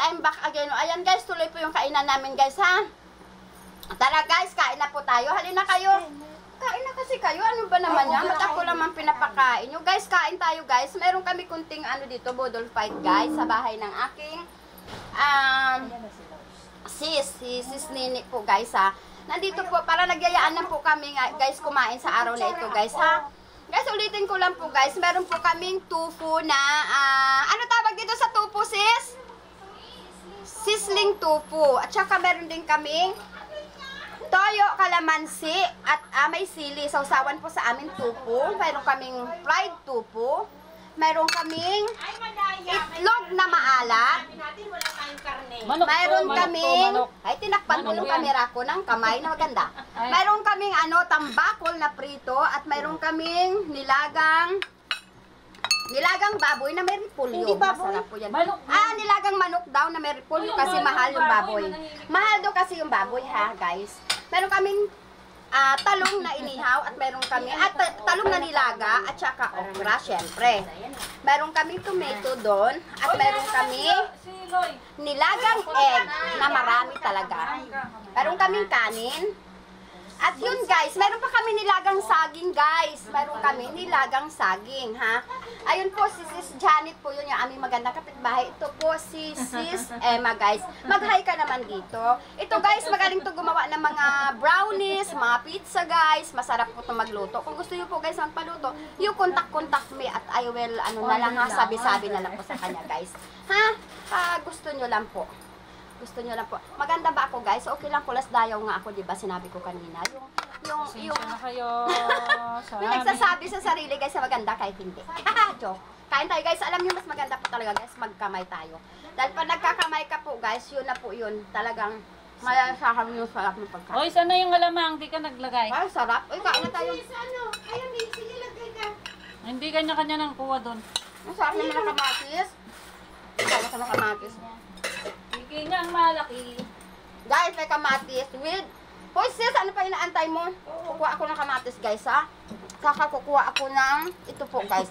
I'm back again. Ayan guys, tuloy po yung kainan namin guys ha. Tara guys, kain na po tayo. Halina kayo. Kain na kasi kayo. Ano ba naman yan? Ba't ako naman pinapakain nyo? Guys, kain tayo guys. Meron kami kunting ano dito, budol fight guys, sa bahay ng aking sis Nini po guys ha. Nandito po, para nagyayaan na po kami guys kumain sa araw na ito guys ha. Guys, ulitin ko lang po guys, meron po kaming tofu na, ano tawag dito sa tofu sis? Sizzling tofu. At saka meron din kaming toyo, kalamansi, at may sili. Sausawan po sa amin tofu. Meron kaming fried tofu. Meron kaming itlog na maalat. Mayroon kaming, ay tinakpan ko yung camera ko ng kamay na maganda. Mayroon kaming tambakol na prito at mayroon kaming nilagang baboy na may repolyo. Masarap po yan. Nilagang manok daw na may repolyo kasi mahal yung baboy. Mahal daw kasi yung baboy ha guys. Mayroon kaming talong na inihaw at meron kami talong na nilaga at saka okra syempre. Meron kaming tomato doon at meron kami nilagang egg na marami talaga. Meron kaming kanin. At yun guys, meron pa kami nilagang saging guys. Meron kami nilagang saging ha. Ayun po si Sis Janet po yun yung aming magandang kapitbahay. Ito po si Sis Emma guys. Mag-hi ka naman dito. Ito guys, magaling to gumawa ng mga brownies, mga pizza guys. Masarap po to magluto. Kung gusto niyo po guys magpaluto, you contact me at I will na lang ha, sabi-sabi na lang po sa kanya guys. Ha? Gusto niyo lang po. Gusto nyo lang po. Maganda ba ako guys? Okay lang, kulas dayaw nga ako, di ba? Sinabi ko kanina. Yung na kayo. yung nagsasabi sa sarili guys na maganda kahit hindi. Joke. Kain tayo guys. Alam nyo mas maganda po talaga guys, magkamay tayo. Dahil pag nagkakamay ka po guys, yun na po yun. Talagang malasakam yung sarap ng pagkain. Oy, sana yung alamang, di ka naglagay. Ay, sarap. Uy, kain na tayo. Ayun, sige lagay ka. Hindi kanya-kanya ng kuha doon. Ang sarap naman ng kamatis. Sarap naman ng kamatis. Hindi niya ang malaki. Guys, may kamatis with... Hoy sis, ano pa inaantay mo? Kukuha ako ng kamatis guys ha. Saka kukuha ako ng... Ito po guys.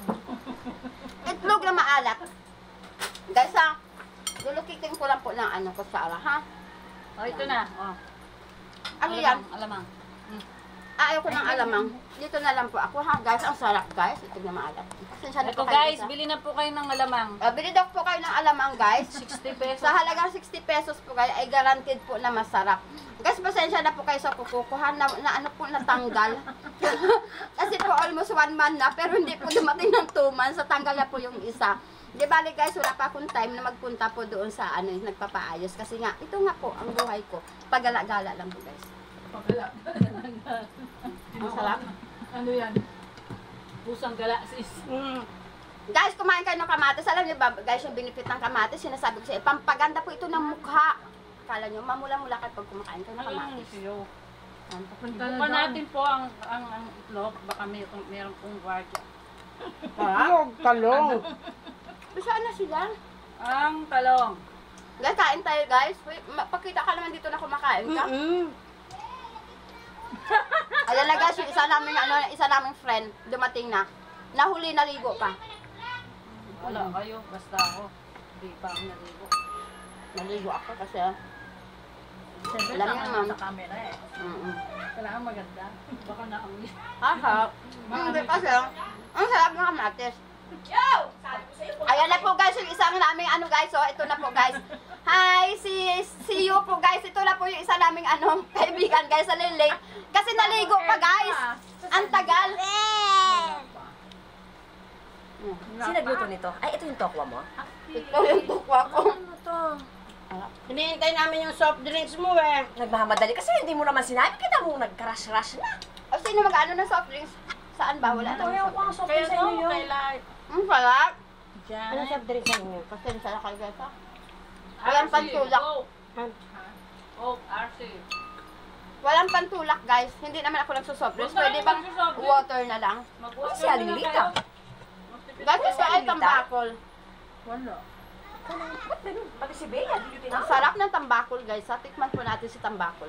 Itlog na maalat. Guys ha. Lulukitin ko lang po ng kutsara ha. Oh, ito na. Oh. Ano yan? Alamang. Ayaw ko ng alamang. Dito na lang po ako ha guys. Ang sarap guys. Itlog na maalat. Ito guys, bili na po kayo ng alamang. Bili daw po kayo ng alamang guys. 60 pesos. Sa halagang 60 pesos po guys ay guaranteed po na masarap. Guys, pasensya na po kayo sa kukukuhan na natanggal. Kasi po almost 1 month na pero hindi po dumating ng 2 months. Sa tanggal na po yung isa. Di bali guys, wala pa akong time na magpunta po doon sa nagpapaayos. Kasi nga, ito nga po ang buhay ko. Pagala-gala lang po guys. Ang sarap. Ano yan? Pusang gala sis. Guys, kumain kayo ng kamatis. Alam niyo ba guys, yung benefit ng kamatis, sinasabi ko sa iyo, pampaganda po ito ng mukha. Kala niyo, mamula-mula kayo pag kumakain kayo ng kamatis. Bukan natin po ang itlog. Baka meron pong guardia. Talong. Saan na sila? Ang talong. Guys, kain tayo guys. Pakita ka naman dito na kumakain ka. Ayan na guys, yung isa naming friend, dumating na. Nahuli, naligo pa. Wala kayo, basta ako. Hindi pa ako naligo. Naligo ako kasi. Siyempre, Alam niyo naman. sa camera eh. Kailangan maganda. Baka naamoy. Aha. Hindi kasi, ang sarap ng kamatis. Ayan na po guys, yung isang naming guys, ito na po guys. Hi, see you po guys. Ito na po yung isa naming kaibigan guys, sa late. Kasi naligo pa guys. Ang tagal. Sino nagluto nito? Ay, ito yung tokwa mo? Ito yung tukwa ko. Ano to? Hinihintay namin yung soft drinks mo eh. Nagmamadali kasi hindi mo naman sinabi. Kita mo nag-crush-rush na. O sino mag-ano ng soft drinks? Saan ba? Wala na Ayaw ko ang soft drinks sa inyo yun. Ang sarap. Ano soft drinks sa inyo? Pasensya na kayo guys ha. Walang pantulak. RC. Walang pantulak guys. Hindi naman ako nagsusoft drinks. Pwede bang water na lang? Ano si Aling Lita? Guys, kasi ay tambakol. Wala. Ba't ganun? Pati si Bea, di yun Ang sarap ng tambakol guys. Tikman po natin si tambakol.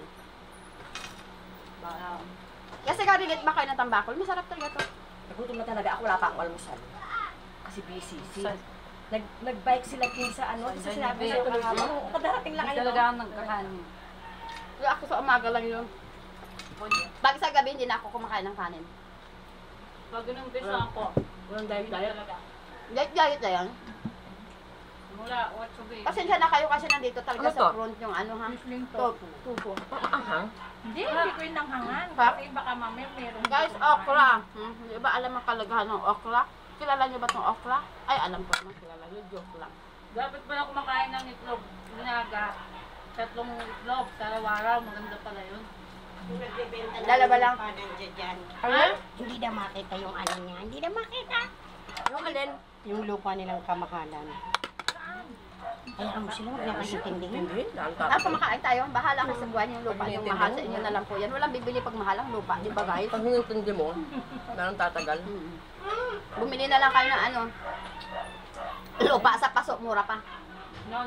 Kasi karilit ba kayo ng tambakol? Masarap talaga to. Nagutom na talaga ako, wala pa akong almusal. Kasi busy. Nag-bike sila sa ano, kasi sinabi ko sa kahapon, kadarating lang Hindi kayo. talaga ako nagkakanin. Kaya ako sa umaga lang yun. Pag sa gabi, hindi na ako kumakain ng kanin. Pag inumpisa ako, Walang hindi talaga. Diet na yan. Mula 8 b. Pasensya na kayo kasi nandito talaga Ano sa to? front yung ano ha. Musling Tofu. Tubo. Anghang. Hindi ko yung nanghangan. Ha? Kasi baka mamaya meron. Guys, okra. Di ba alam ang kalagahan ng okra? Kilala niyo ba itong okra? Ay, alam ko naman kilala niyo. Joke lang. Dapat pala kumakain ng itlog. Ginaga. 3 itlog sa araw-araw. Maganda pala yun. Dalawa lang. Ha? Hindi na makita yung ano niya. Hindi na makita. Yung alin? Yung lupa nilang kamakalan. Ay, mo sila, huwag na kasi tingin. Hindi, dahil Ah, kumakain tayo. Bahala ka sa buwan yung lupa. Yung mahal sa inyo na lang po yan. Walang bibili pag mahal ang lupa. Di ba guys? Pag hinintindi mo, parang tatagal. Bumili na lang kayo ng ano. Lupa sa paso. Mura pa. No.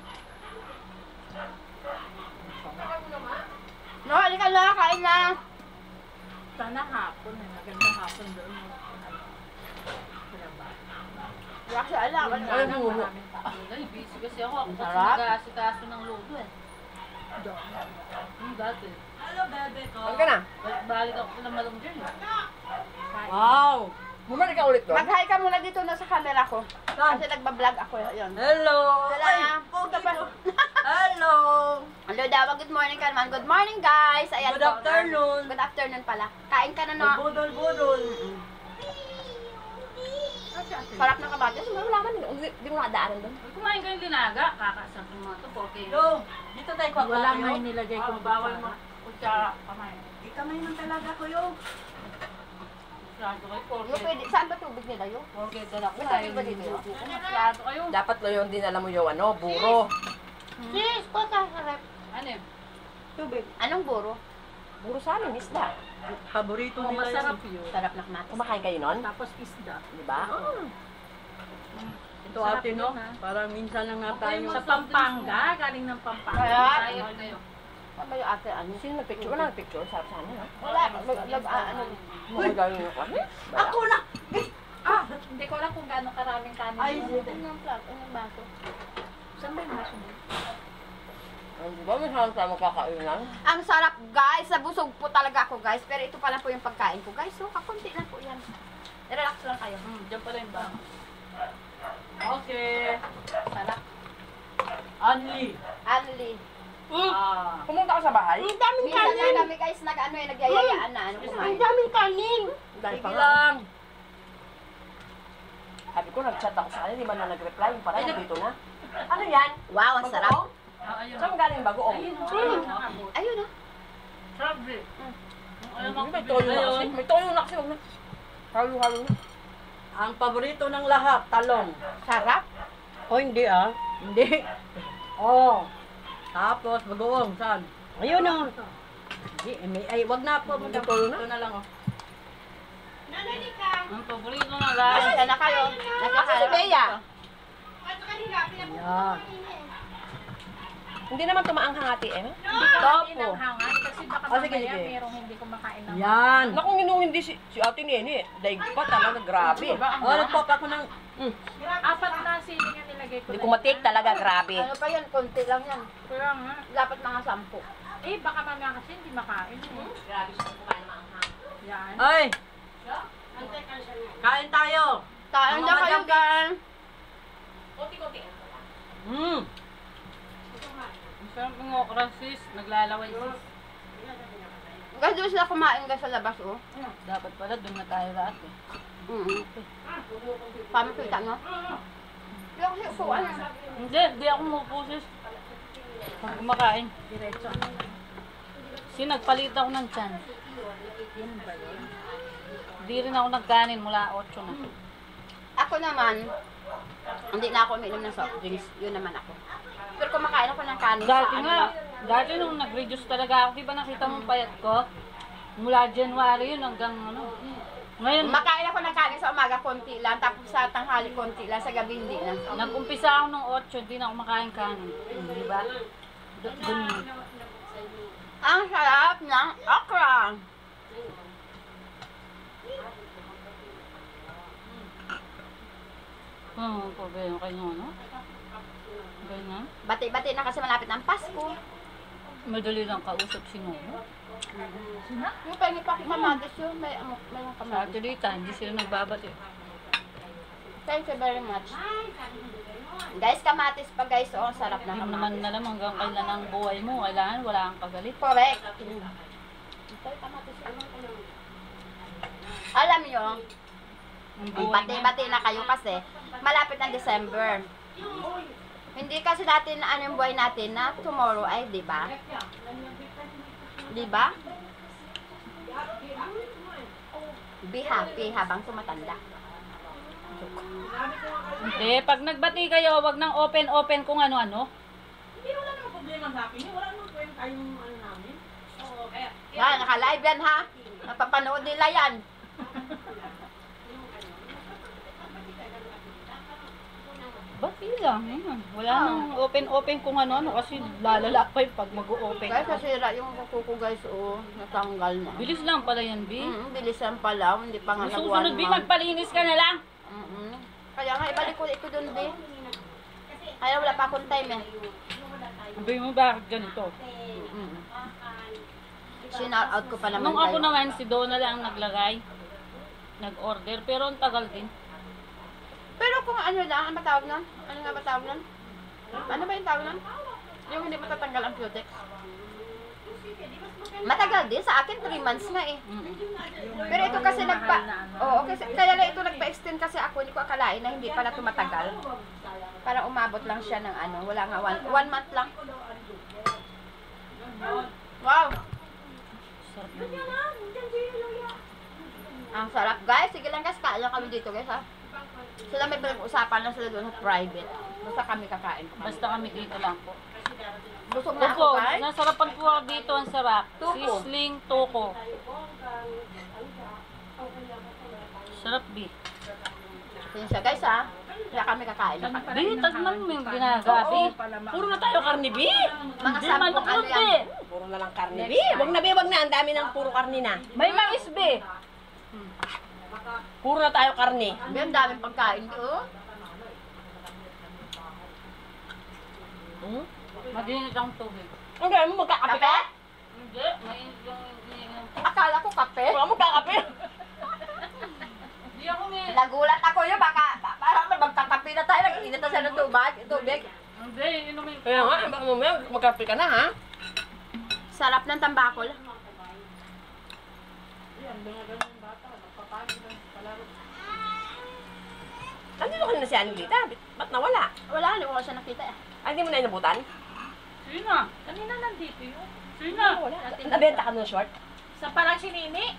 No, halika na. Kain na. Sana hapon. Maganda hapon doon. Kasi alam. Ay, bungo. Ay, busy kasi ako. Ako kasi Sarap. nag-aasikaso ng lodo eh. Dati. Ano ka na? Balik ako na malong dyan eh. Wow! Bumalik ka ulit doon? Mag-hi ka muna dito na sa camera ko. Kasi nagbablog ako. Yun. Hello! Hello. Pogi pa. Hello! Hello daw. Good morning ka naman. Good morning guys. Ayan Good po. afternoon. Good afternoon pala. Kain ka na no. Budol-budol. Sarap ng kamatis. Wala ka, hindi mo nakadaanan doon. Kumain ko yung dinaga. Kakasap yung mga ito. Okay. Yo! Dito tayo kwa Wala nga yung nilagay ko. Bawal mo. Kutsara. Kamay. Kamay ng talaga ko yo. Masyado kayo. Yung Porke. pwede, saan ba tubig nila yun? Porke dala ko. May tubig ba dito? Masyado kayo. Dapat lo yung dinala mo yung ano, buro. Sis, po sarap. Ano eh? Tubig. Anong buro? Buro sa amin, isda. Paborito Oh, nila masarap yun. yun. Sarap na kamatis. Kumakain kayo nun? Tapos isda. Di ba? Ito Sarap ate, no? yun, ha? Parang minsan lang nga tayo. Sa Pampanga. Galing ng Pampanga. Kaya? Sayang kayo. Saan ba yung ate ano? Sino nagpicture? Wala nagpicture? Sarap sana, no? Wala. Ano? Mga gawin yung kami. Ako na! Hindi ko alam kung gaano karaming kanin. Ay, yun. anong plug? Anong baso? Saan ba yung baso mo? Di ba may sarap tayo magkakainan? Ang sarap guys. Nabusog po talaga ako guys. Pero ito pala po yung pagkain ko guys. So, kakunti lang po yan. Relax lang kayo. Diyan pala yung baso. Okay. Sarap. Anli. Anli. Pumunta ka sa bahay? Ang daming Minsan kanin. na kami guys nagyayayaan na ano Ang kumain. daming kanin. Dahil pa Sige nga. lang. Sabi ko, nag-chat ako sa kanila, di man na nag-reply. Yung pala, dito na. Ano yan? Wow, ang sarap. Bagoong? Ayun. Saan galing bagoong? Ayun oh. Sarap eh. Alam mo, May toyo na kasi. May toyo na kasi. Huwag na. Halo-halo na. Ang paborito ng lahat, talong. Sarap. O, hindi ah. Hindi. Oh. Tapos, bagoong, saan? Ayun o. Hindi, ay, wag na po. May toyo na. Ito na lang, oh. ang paborito na lang. Pasensya na kayo. Asa si Bea? Yan. Hindi naman tumaanghang ate eh. Hindi ng hangan kasi baka Ah, sige, mamaya sige. merong hindi kumakain ng Yan. Naku, hindi si ate Nene. Daig pa talaga, grabe. Oh, nagpop ako ng... Apat na siling yung nilagay ko. Hindi ko matik talaga, grabe. Ano pa yan? Konti lang yan. Kaya nga. Dapat mga 10. Eh, baka mamaya kasi hindi makain. Grabe siya kumain ng maanghang. Yan. Ay! Kain tayo! Kain na kayo gan. Kunti-kunti. Hmm. Sarap ng okra sis. Naglalaway sis. Guys, doon sila kumain guys sa labas oh. Dapat pala doon na tayo lahat eh. Paano kita no? Hindi ako kasi upuan. Hindi ako mupo sis. Pag kumakain. Diretso. Kasi nagpalit ako ng tiyan. Yun ba yun? Hindi rin ako nagkanin mula 8 na. Ako naman, hindi na ako uminom ng soft drinks. Yun naman ako. Pero kumakain ako ng kanin Dati sa nga, dati nung nag-reduce talaga ako, di ba nakita mo ang payat ko? Mula January yun hanggang ano. Ngayon, Makain ako ng kanin sa umaga, konti lang. Tapos sa tanghali, konti lang. Sa gabi, hindi na. nag-umpisa ako nung 8, hindi na ako makain kanin. Di ba? Doon yun. Ang sarap ng okra. Problema kayo, no? Ganyan. Bati-bati na kasi malapit ng Pasko. Madali lang kausap si Nono. Yung pengi pa kamatis yun, may yung Sa kamatis. Adelita, hindi sila nagbabati. Thank you very much. Guys, kamatis pa guys, oh, ang sarap na Hindi mo kamatis. naman alam hanggang kailan ang buhay mo. Kailangan wala kang kagalit. Correct. Alam nyo, Ang buhay mo. bati-bati na kayo kasi malapit ng December. Hindi kasi natin ano yung buhay natin na tomorrow ay, di ba? Di ba? Be happy habang tumatanda. Hindi, pag nagbati kayo, wag nang open-open kung ano-ano. Hindi, wala namang problema sa akin. Wala namang kwenta yung ano namin. Oo, kaya... Yan, naka-live yan ha. Napapanood nila yan. Bati lang. Wala nang open-open kung ano-ano kasi lalala pa yung pag mag-open. Guys, nasira yung kuko ko guys, oh, natanggal na. Bilis lang pala yan, B. Bilisan pala, hindi pa nga Susunod, B, month. magpalinis ka na lang. Kaya nga, ibalik ko ito dun, di. Kaya wala pa akong time eh. Sabi mo, bakit ganito? Sinout out ko pa naman Nung ako kayo. naman, si Donna lang naglagay. Nag-order, pero ang tagal din. Pero kung ano lang, ang matawag nun? Ano nga matawag nun? Ano ba yung tawag nun? Yung hindi matatanggal ang cutex. Matagal din. Sa akin, 3 months na eh. Pero ito kasi Oo, kasi kaya lang ito nagpa-extend kasi ako. Hindi ko akalain na hindi pala tumatagal. Para umabot lang siya ng ano. Wala nga, 1 month lang. Wow! Sarap na. Ang sarap guys. Sige lang guys, kaya kami dito guys ha. Sila may pinag-usapan lang sila doon sa private. Basta kami kakain. Basta kami dito lang po. Busog na ako Tuko, guys. nasarapan ko dito ang sarap. Tuko. Sisling tuko. Sarap, B. Yun siya guys ha. Kaya kami kakain. B, tagman mo yung ginagabi. Puro na tayo karne, B. Mga Hindi, sampung manok ano yun, yan. B. Puro na lang karne, B. Wag na, B. Wag na. Ang dami ng puro karne na. May mais, B. Puro na tayo karne. Ang daming pagkain ko. Maginit ang tubig. Ang dami mo magkakape ka? Hindi, mainit yung... Akala ko kape. Wala mo magkakape. Hindi ako may... Nagulat ako yun. Baka parang magkakape na tayo. Nag-init na siya ng tubig. Hindi, inumin. Kaya nga, baka mamaya magkape ka na, ha? Sarap ng tambakol. Nandito ka na si Angelita. Ba't nawala? Wala, hindi ko siya nakita eh. Ay, hindi mo na inabutan? Sina? Kanina nandito yun. Sina? Wala. Nabenta ka ng short? Sa parang sinini?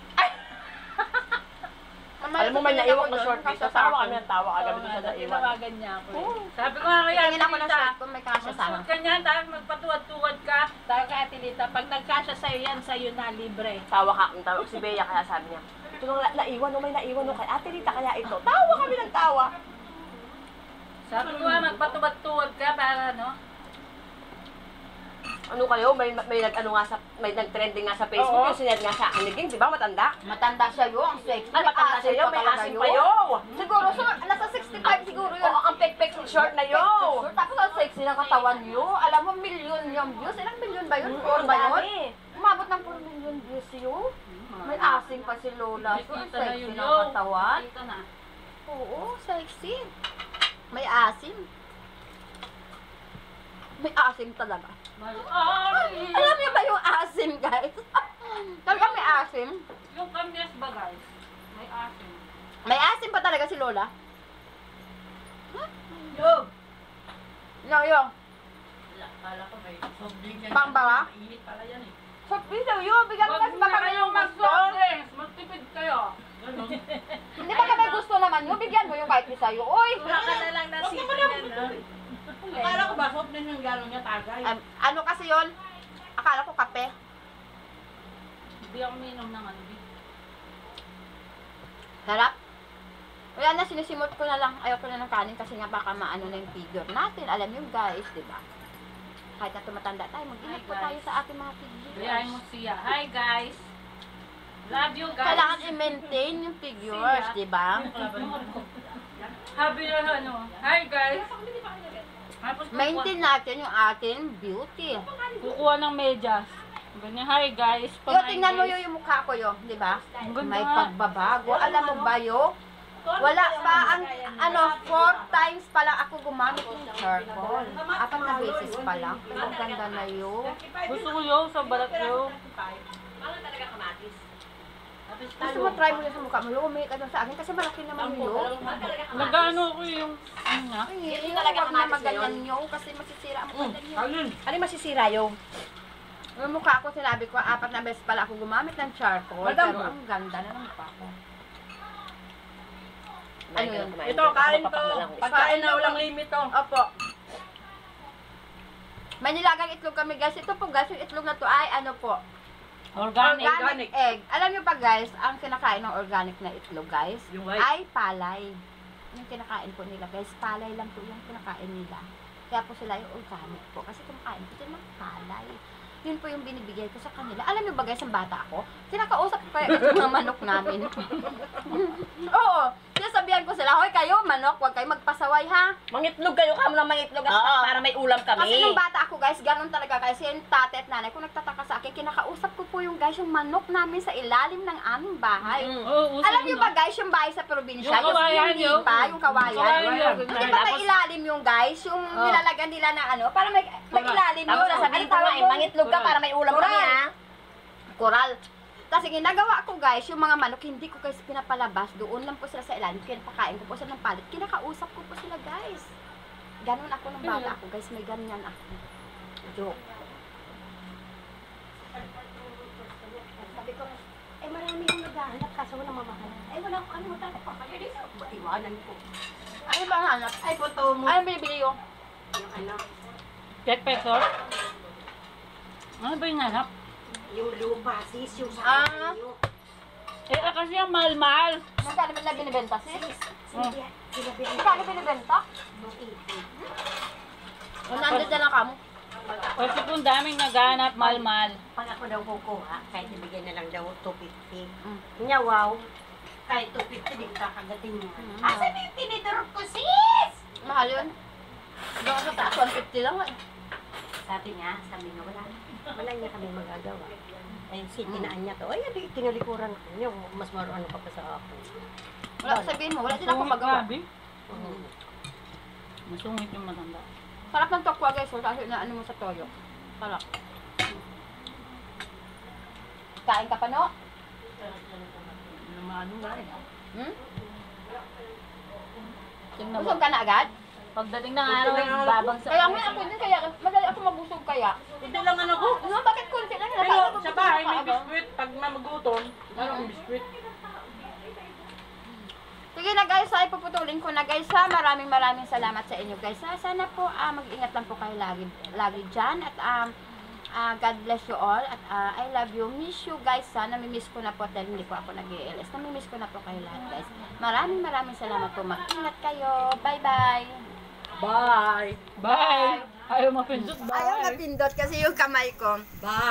Alam mo, may naiwan na short dito. Tawa kami ng tawa kagabi doon sa naiwan. Tinawagan niya ako. Sabi ko nga kaya, Tingin ako ng short kung may kasya sa akin. Suot ka niyan, tapos magpatuwad-tuwad ka. Tayo kay Ate Lita, pag nagkasya sa'yo yan, sa'yo na libre. Tawa ka. Ang tawag si Bea kaya sabi niya, ito nang naiwan, no, may naiwan, no, kay Ate Rita, kaya ito. Tawa kami ng tawa. Sabi ko nga, magpatuwad-tuwad ka para ano. Ano kayo? May nag-ano nga sa, may nag-trending nga sa Facebook, Oo. yung sinad nga sa akin, di ba matanda? Matanda siya yun. Ang sexy. Ay, matanda siya yun, may asim pa yun. Siguro, nasa 65 siguro yun. Oo, ang pek-pek short na yun. Tapos ang sexy ng katawan yun. Alam mo, million yung views. Ilang million ba yun? 4 ba yun? Umabot ng 4 million views yun. May asing pa si Lola. So, ang Kita na sexy yun, ng yo. katawan. Kita na. Oo, sexy. May asim. May asim talaga. Ay! Alam niyo ba yung asim, guys? Talaga may asim. Yung kamyas ba, guys? May asin. May asim pa talaga si Lola. Yo! Yo. Kala ko may sobrang yan. Pangbawa? Init pala yan eh. So, please, yo, bigyan mo Wag kasi na baka kayong may gusto. mag-drinks. Magtipid kayo. Hindi ba may gusto naman yun? Bigyan mo yung kahit isa yun. Uy! Wala ka na lang nasipin yan, no? Akala ko ba, soft din yung gano'n niya tagay. Ano kasi yun? Akala ko kape. Hindi ako minom ng ano. Sarap. Wala na, sinisimot ko na lang. Ayaw ko na ng kanin kasi nga baka maano na yung figure natin. Alam niyo guys, di ba? Kahit na tumatanda tayo, mag-ingat po Hi, tayo guys. sa ating mga figures. Gayahin mo siya. Hi, guys. Love you, guys. Kailangan i-maintain yung figures, di ba? Sabi na ano, hi guys. Tapos Maintain natin yung ating beauty. kukuha ng medyas. Ganyan, hi guys. Yo, tingnan mo yung mukha ko yo, di ba? Ang ganda. May pagbabago. Alam mo ba yo? Wala pa ang, 4 times pa lang ako gumamit ng charcoal. 4 na beses pa lang. Ang ganda na yo. Gusto ko yung sa balat ko. Gusto mo try mo na sa mukha mo. Lumi ka sa akin kasi malaki naman yo. Nagano ko yung, ano na? Hindi talaga na maganyan yo kasi masisira ang mukha niyo. Ano yung masisira yung? Yung mukha ko, sinabi ko, 4 na beses pala ako gumamit ng charcoal. Pero ang ganda na ng mukha ko. Ano yun? Ito, kain ko. Pagkain na walang limit to. Opo. May nilagang itlog kami guys. Ito po guys, yung itlog na to ay ano po? Organic. Egg. Alam niyo pa guys, ang kinakain ng organic na itlog guys, Yung white? ay palay. Yung kinakain po nila guys, palay lang po yung kinakain nila. Kaya po sila yung organic po. Kasi kumakain po sila ng palay. Yun po yung binibigay ko sa kanila. Alam niyo ba guys, ang bata ako, kinakausap ko kaya yung mga manok namin. Oo. Sinasabihan ko sila, hoy kayo, manok, huwag kayo magpasaway ha. Mangitlog kayo, kamo na mangitlog at para may ulam kami. Kasi nung bata ako guys, ganun talaga guys, yung tate at nanay, kung nagtataka sa akin, kinakausap ko po yung guys, yung manok namin sa ilalim ng aming bahay. Oo, Alam niyo ba guys, yung bahay sa probinsya, Yung kawayan, yung lipa, yung kawayan. Kawayan. Hindi ba may ilalim yung guys, yung nilalagyan nila na ano, para may ilalim yun. Tapos sasabihin ko nga, mangitlog ka para may ulam kami ha. Coral. Tapos ginagawa ko guys, yung mga manok, hindi ko guys pinapalabas. Doon lang po sila sa ilalim. Pinapakain ko po sila ng palit. Kinakausap ko po sila guys. Ganun ako ng bata ako guys. May ganyan ako. Joke. Sabi ko, marami yung naghahanap kaso wala mamahalan. Wala ko kalimutan ko pa. Kaya dito, iwanan ko. Ano ba ang hanap? Photo mo. Ano binibili yung? Yung ano? Check pesos? Ano ba yung hanap? Yung lupa, sis, yung sa inyo. Kasi ang mahal-mahal. Magkano ba na binibenta sis? Oh. Magkano binibenta? 100 na lang kamo. Kasi kung daming naghanap, mahal-mahal. Pag ako daw kukuha, kahit ibigay na lang daw 250. Nya, wow. Kahit 250, di kakagating mo. Asan na yung tinidor ko, sis? Mahal yun. Doon sa taas, 150 lang eh. Sabi niya, wala niya kami magagawa. Ay, tinaan niya to. Ay, tinalikuran ko niya. Mas maroon ka pa sa ako. Wala, sabihin mo, wala din ako magawa. Grabe. Masungit yung matanda. Sarap ng tokwa guys, kasi na ano mo sa toyo. Sarap. Kain ka pa no? Hmm? Tingnan mo. Busog ka na agad? Pagdating ng araw, babang sa... Kaya nga ako din, kaya madali ako mabusog kaya. Ito lang ano ko. No, bakit konti lang? Pero sa bahay may biskwit. Pag magutom, mayroong biskwit. Sige na guys, ay puputulin ko na guys ha. Maraming salamat sa inyo guys ha. Sana po mag-ingat lang po kayo lagi dyan. At God bless you all. At I love you. Miss you guys ha. Namimiss ko na po dahil hindi po ako nag-i-LS. Namimiss ko na po kayo lahat guys. Maraming salamat po. Mag-ingat kayo. Bye-bye. Bye! Bye! Ayaw mapindot, bye! Ayaw napindot kasi yung kamay ko. Bye!